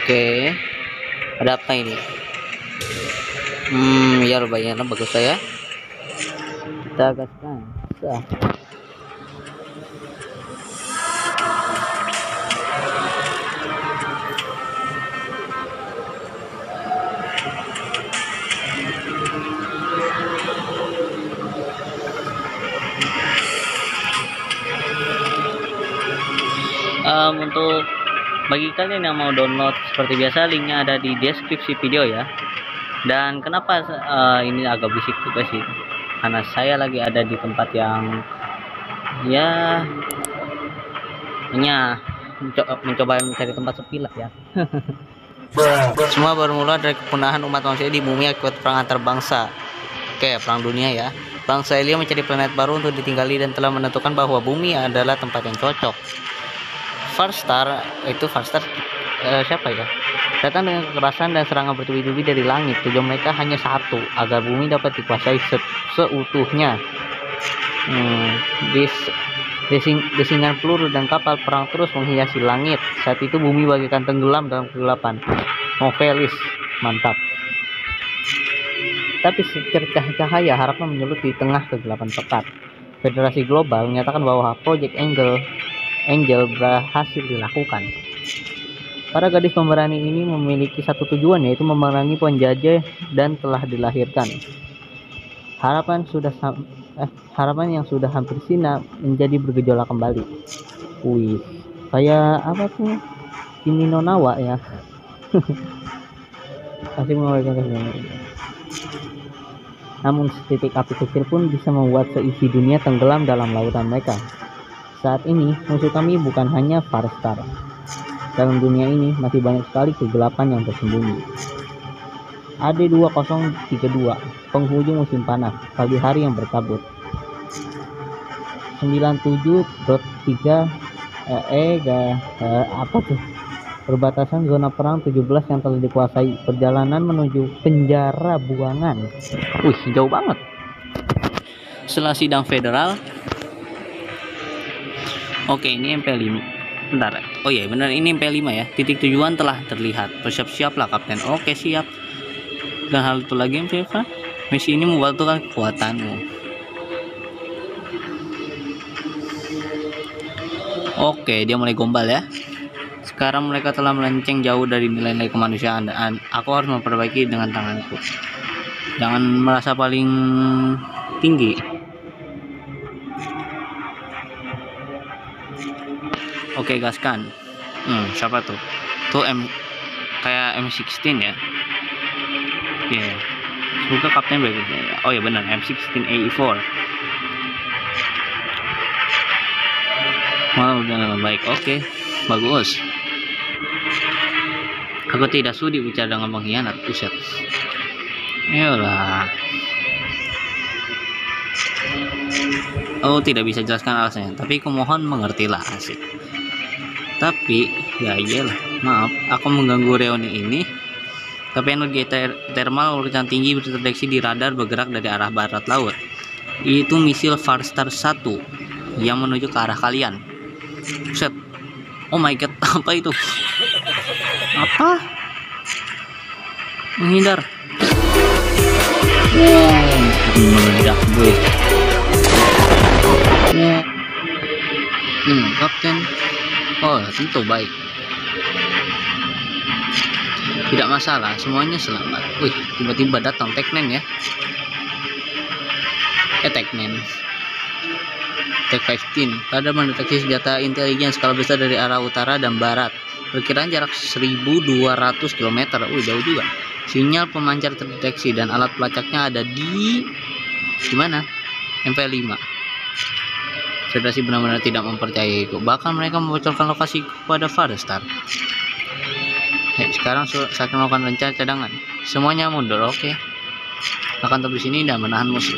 Oke, ada apa ini? Ya lumayan bagus saya. Kita gaskan. Sah. Untuk bagi kalian yang mau download seperti biasa, linknya ada di deskripsi video ya. Dan kenapa ini agak berisik juga sih, karena saya lagi ada di tempat yang ya hanya mencoba mencari tempat sepi lah ya. Semua bermula dari kepunahan umat manusia di bumi akibat perang antar bangsa. Oke, perang dunia ya. Bangsa Elia mencari planet baru untuk ditinggali dan telah menentukan bahwa bumi adalah tempat yang cocok. Farstar siapa ya? Datang dengan kekerasan dan serangan bertubi-tubi dari langit. Tujuan mereka hanya satu, agar bumi dapat dikuasai seutuhnya. Desingan peluru dan kapal perang terus menghiasi langit. Saat itu bumi bagaikan tenggelam dalam kegelapan. Novelis, mantap. Tapi secercah cahaya harapan menyulut di tengah kegelapan pekat. Federasi Global menyatakan bahwa Project Angel berhasil dilakukan. Para gadis pemberani ini memiliki satu tujuan, yaitu memerangi penjajah dan telah dilahirkan. Harapan yang sudah hampir sina menjadi bergejolak kembali. Wih, kayak apa tuh? Kimi no Nawa ya. Pasti mengawalkan kesempatan. Namun setitik api kecil pun bisa membuat seisi dunia tenggelam dalam lautan mereka. Saat ini musuh kami bukan hanya Farstar. Dalam dunia ini masih banyak sekali kegelapan yang tersembunyi. AD2032, penghujung musim panas, pagi hari yang berkabut. 97.3 apa tuh? Perbatasan zona perang 17 yang telah dikuasai. Perjalanan menuju penjara buangan. Wih, jauh banget. Setelah sidang federal. Oke, ini MP5. Bentar. Oh iya, benar, ini MP5 ya. Titik tujuan telah terlihat. Bersiap-siaplah kapten. Oke, siap. Dan hal itu lagi MP5. Misi ini membutuhkan kekuatanmu. Oke, dia mulai gombal ya. Sekarang mereka telah melenceng jauh dari nilai-nilai kemanusiaan dan aku harus memperbaiki dengan tanganku. Jangan merasa paling tinggi. Oke, gaskan. Siapa tuh? Tuh kayak M16 ya. Iya. Semoga kapten baik. Oh ya benar, M16A4. Udah baik. Oke. Bagus. Aku tidak sudi bicara dengan pengkhianat. Buset. Yalah. Oh, tidak bisa jelaskan alasannya, tapi kumohon mengertilah. Asik. Tapi ya iyalah, maaf aku mengganggu reuni ini. Tapi energi thermal urutan tinggi terdeteksi di radar bergerak dari arah barat laut. Itu misil Farstar 1 yang menuju ke arah kalian. Set. Oh my god, apa itu? Apa? Menghindar. Meledak gue. Kapten. Oh, tentu baik. Tidak masalah, semuanya selamat. Wih, tiba-tiba datang Teknen ya. Teknen. Tech-15. Radar mendeteksi senjata intelijen skala besar dari arah utara dan barat. Perkiraan jarak 1200 km. Jauh juga. Sinyal pemancar terdeteksi dan alat pelacaknya ada di mana? MP5. Federasi benar-benar tidak mempercayaiku. Bahkan mereka membocorkan lokasi kepada Farstar. Sekarang saya melakukan rencana cadangan. Semuanya mundur, oke. Akan tetap di sini dan menahan musuh.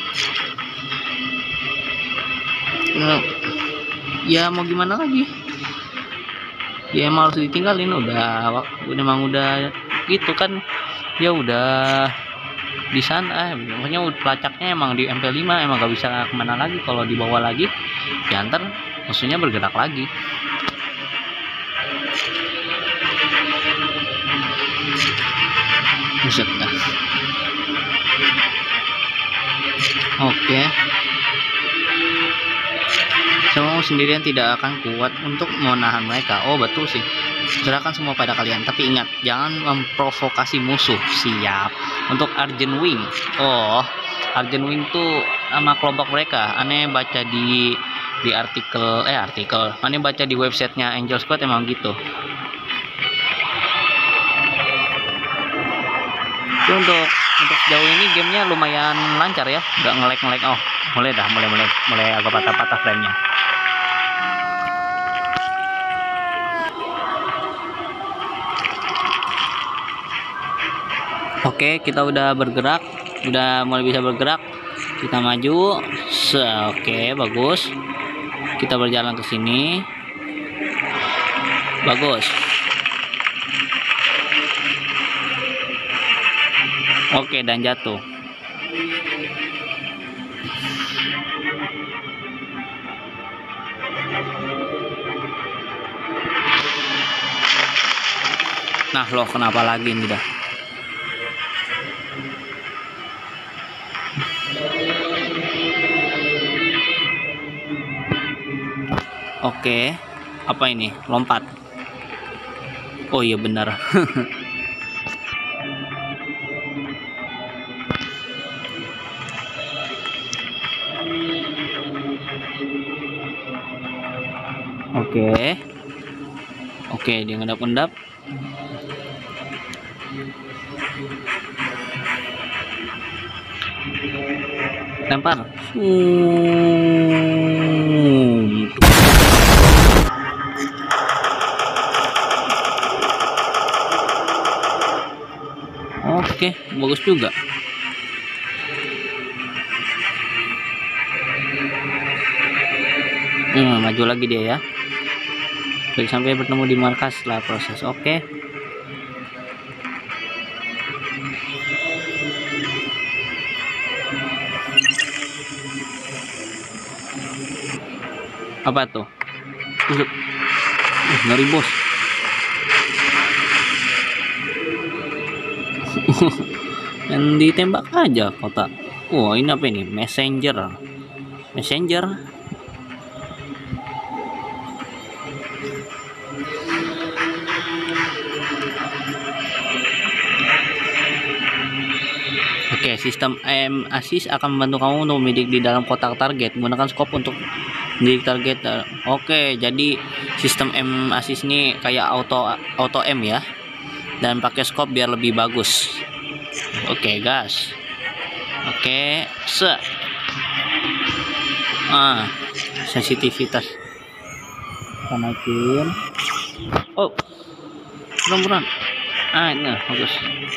Ya mau gimana lagi? Ya emang harus ditinggalin, emang udah gitu kan. Ya udah di sana, pokoknya pelacaknya emang di MP5, emang gak bisa kemana lagi. Kalau dibawa lagi ya ntar musuhnya bergerak lagi. Buset dah. Oke. Kamu sendirian tidak akan kuat untuk menahan mereka. Oh betul sih. Serahkan semua pada kalian. Tapi ingat, jangan memprovokasi musuh. Siap. Untuk Argent Wing. Oh, Argent Wing tuh nama kelompok mereka. Aneh baca di artikel. Aneh baca di websitenya Angel Squad emang gitu. Jadi untuk sejauh ini gamenya lumayan lancar ya, nggak nge-lag. Oh, mulai agak patah-patah framenya. Oke, kita udah bergerak, udah mulai bisa bergerak. Kita maju. Oke, bagus. Kita berjalan ke sini. Bagus. Oke, dan jatuh. Nah, loh kenapa lagi ini dah? Oke, apa ini? Lompat. Oh iya benar. Oke, dia ngendap-ngendap. Lempar. Oke, bagus juga. Maju lagi dia ya. Sampai bertemu di markas setelah proses. Oke. Apa tuh? Ngeri bos. Dan ditembak aja kotak. Oh ini apa ini? Messenger. Oke, sistem aim assist akan membantu kamu untuk membidik di dalam kotak target. Gunakan scope untuk membidik target. Oke, jadi sistem aim assist ini kayak auto aim ya. Dan pakai scope biar lebih bagus. Oke, gas. Oke, sensitivitas kita naikin. Oh, buruan. Nah, bagus.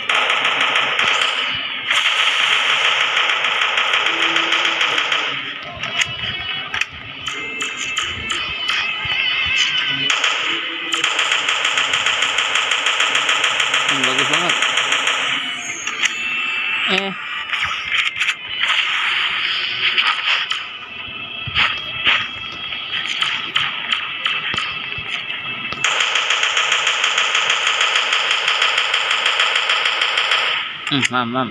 Bagus banget. Mam.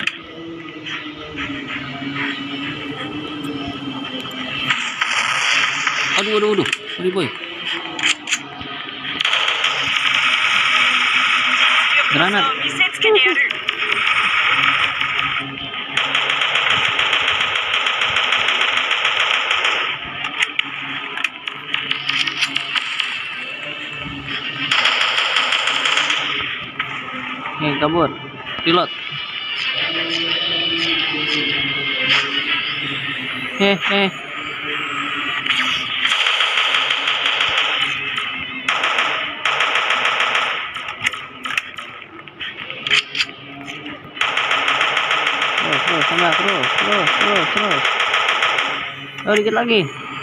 Aduh. Sorry boy. Granat. Kabur. Reload. Terus. Oh, dikit lagi.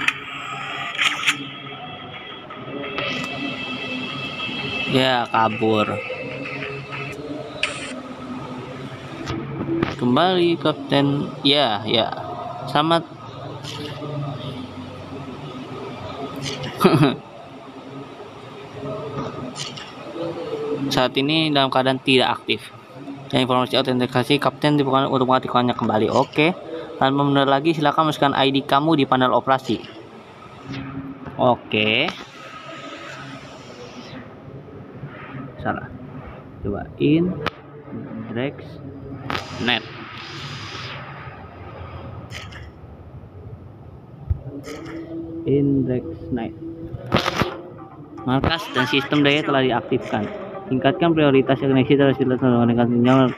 Ya, kabur. Kembali Kapten. Ya. Selamat. Saat ini dalam keadaan tidak aktif. Dan informasi autentikasi kapten dibuka untuk mengaktifkannya kembali. Oke. Tanpa menunda lagi, silakan masukkan ID kamu di panel operasi. Oke. Salah. Cobain Drex.net. Drex.net. Markas dan sistem daya telah diaktifkan. Tingkatkan prioritas koneksi terus dengan sinyal.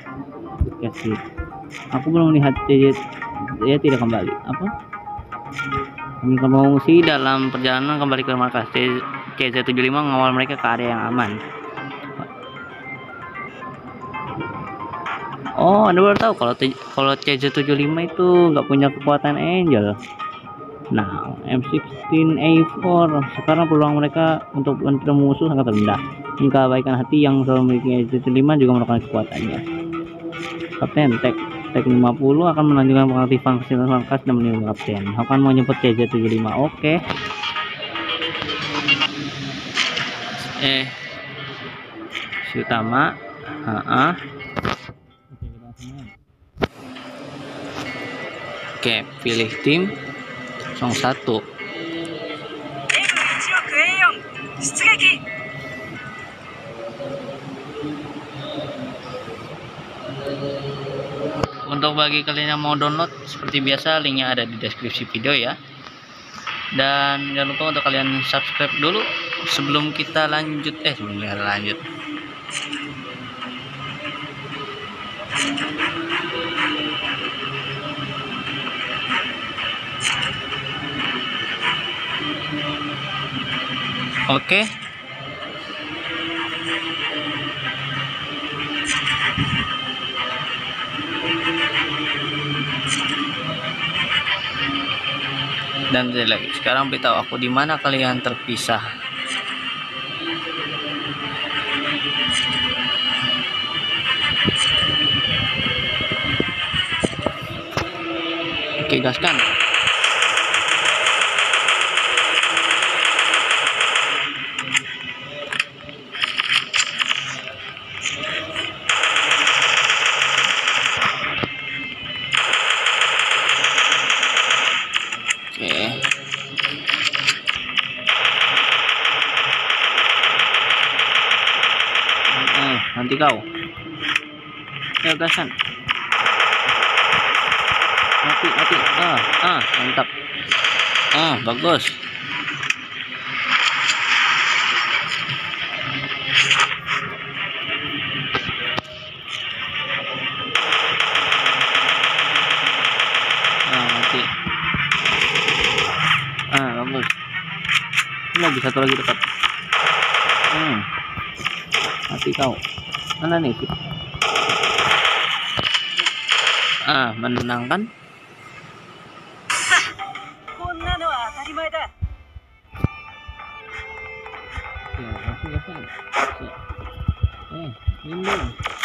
Aku belum melihat dia tidak kembali. Apa? Kami mengungsi dalam perjalanan kembali ke markas. CZ75 mengawal mereka ke area yang aman. Oh, Anda baru tahu kalau CZ75 itu nggak punya kekuatan Angel. Nah, M16A4 sekarang peluang mereka untuk bertemu musuh sangat rendah. Jika kebaikan hati yang selalu memiliki CZ5 juga merupakan kekuatannya. Kapten Tech 50 akan melanjutkan pengaktifan fasilitas markas dan melindungi kapten. Akan menjemput CZ75. Oke. Si utama. Oke, pilih tim 01. Untuk bagi kalian yang mau download, seperti biasa linknya ada di deskripsi video ya. Dan jangan lupa untuk kalian subscribe dulu sebelum kita lanjut. Oke. Dan lagi sekarang beritahu aku di mana kalian terpisah. Oke, gaskan. Nanti kau. Ayo gasan. Mati. Mantap. Bagus. Mati. Bagus. Ini lagi satu lagi dekat. Mati kau. Mana nih? Menenangkan. Ya, langsung gasan. Lindung.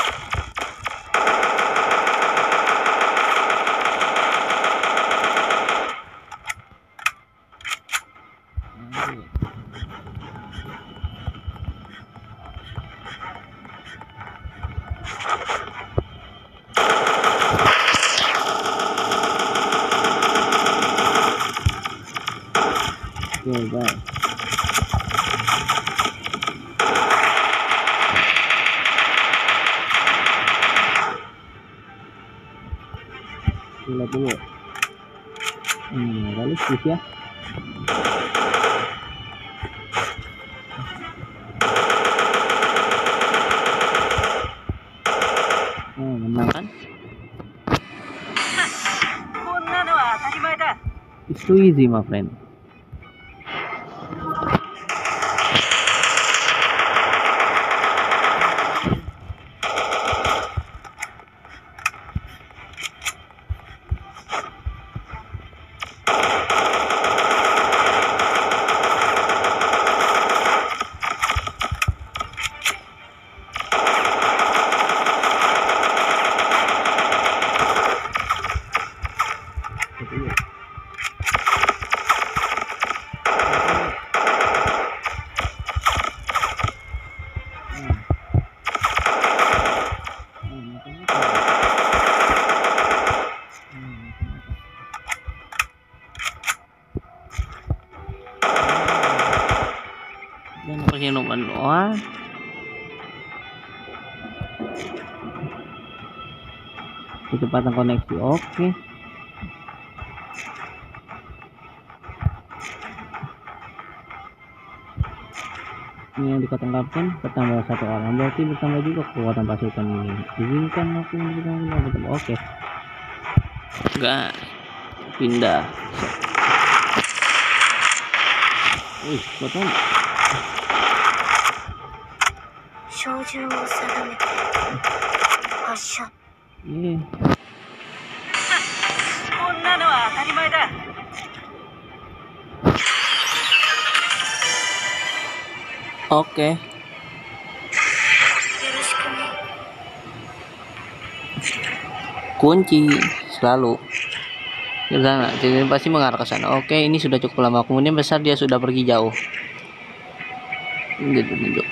Oke, bye. Lihat dulu. Realistis ya. Menang kan? It's too easy, my friend. Penyenuman doang. Kecepatan koneksi oke. Ini yang dikatakan bertambah 1 orang, berarti bertambah juga kekuatan pasukan ini. Izinkan aku bertambah. Oke. Enggak. Pindah. Wih, betul. Iya. Oke. Kunci selalu ke sana, jadi pasti mengarah ke sana. Oke, ini sudah cukup lama. Kemudian besar dia sudah pergi jauh. Ini tunjuk.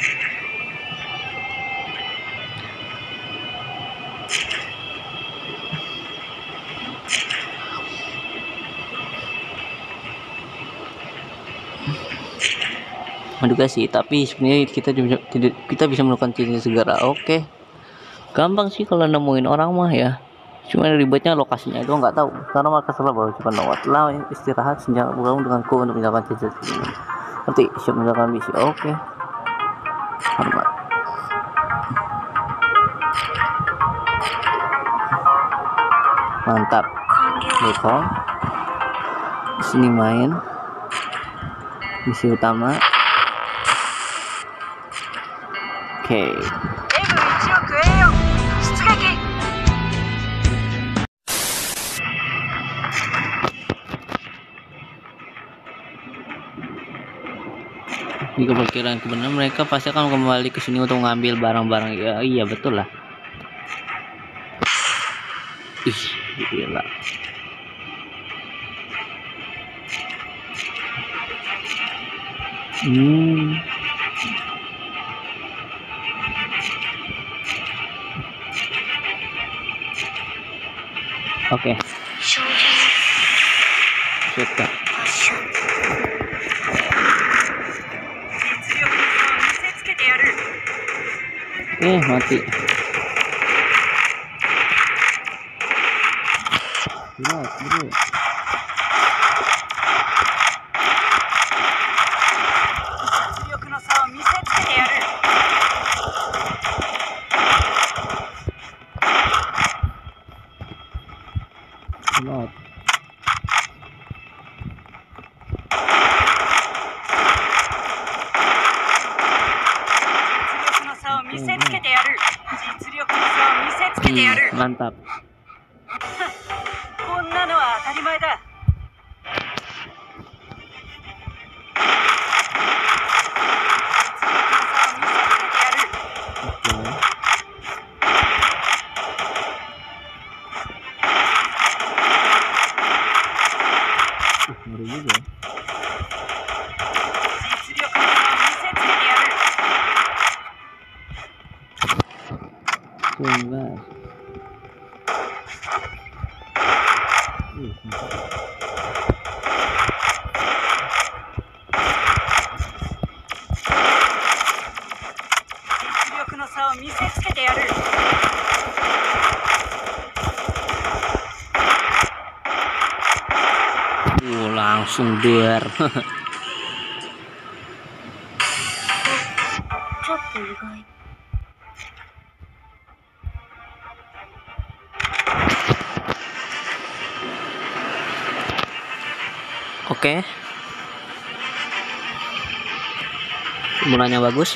Edukasi, tapi sebenarnya kita bisa melakukan cinta segera. Oke, gampang sih kalau nemuin orang mah ya, cuma ribetnya lokasinya itu nggak tahu karena mereka salah baru cuma lewat lah istirahat senja bergabung denganku untuk menjalankan cinta ini. Nanti siap menjalankan misi. Oke, hormat. Mantap. Beko sini main misi utama. Oke. Jika perkiraan kebenaran, mereka pasti akan kembali ke sini untuk mengambil barang-barang. Ya, iya betul lah. Ih, gila. Oke. Suka. Mati. Bro. Lot. Mantap. Ngeri juga. Tunggas. Langsung der. Oke. Mulanya bagus.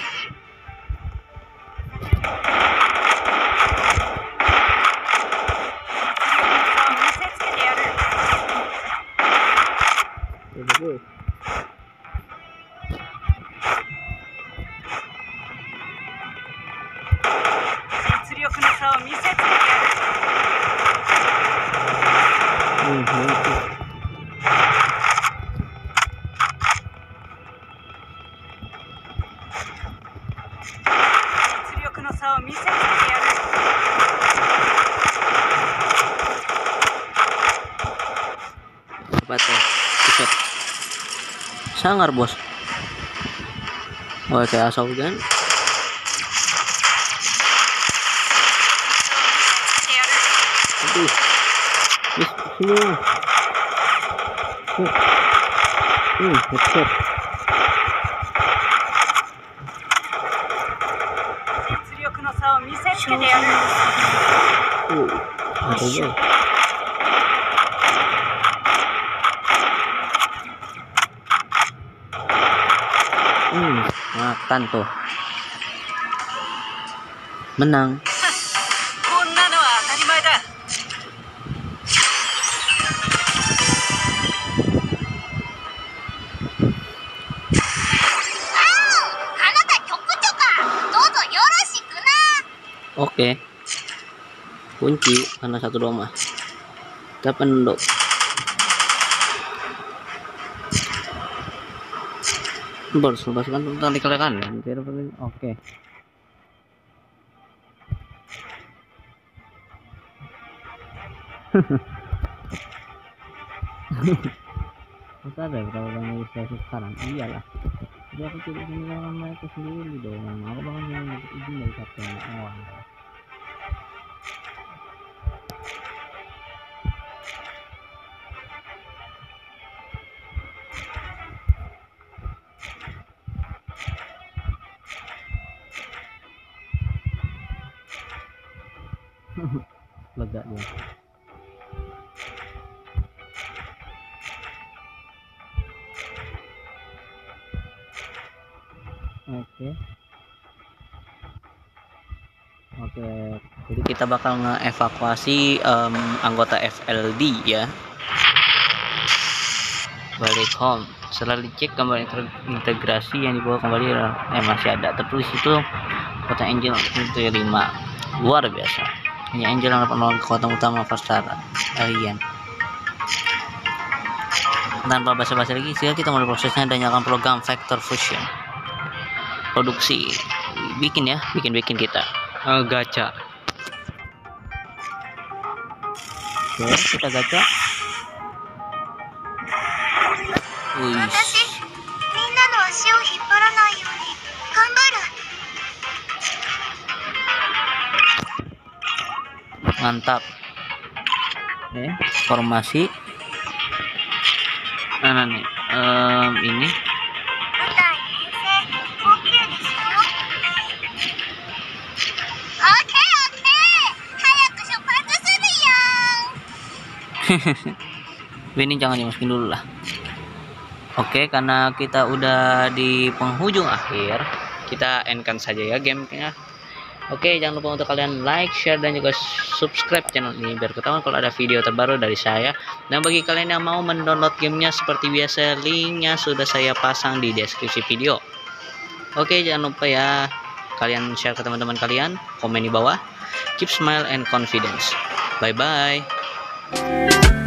Sangar bos. Oh, kayak asal hujan. Aduh. Wis, semua. Headset. Aduh, ya. Makan tuh. Menang. Oke. Kunci karena satu doang mah. Kita pendok. Baru pasukan tentang dikelekan. Oke. Masa ada kalau bang ilustrasi sekarang? Iyalah. Jadi aku tidak meninggalkan mereka sendiri dong. Aku bakal dapat izin dari kapten. Oh. Lega dia. Oke, jadi kita bakal ngeevakuasi anggota FLD ya. Balik home. Setelah dicek gambar integrasi yang dibawa kembali masih ada tertulis itu kota Angel itu 5. Luar biasa. Hanya Angel yang dapat melawan kekuatan utama Farstar Alien. Tanpa basa-basi lagi, sekarang kita mulai prosesnya dan nyalakan program Vector Fusion. Produksi bikin kita gacha. Oke, kita gacha. Mantap. Formasi mana nih? Ini ini jangan dimasukin dulu lah. Oke, karena kita udah di penghujung akhir, kita endkan saja ya gamenya. Oke, jangan lupa untuk kalian like, share, dan juga subscribe channel ini biar ketahuan kalau ada video terbaru dari saya. Dan bagi kalian yang mau mendownload gamenya seperti biasa, linknya sudah saya pasang di deskripsi video. Oke, jangan lupa ya kalian share ke teman-teman kalian, komen di bawah. Keep smile and confidence. Bye bye.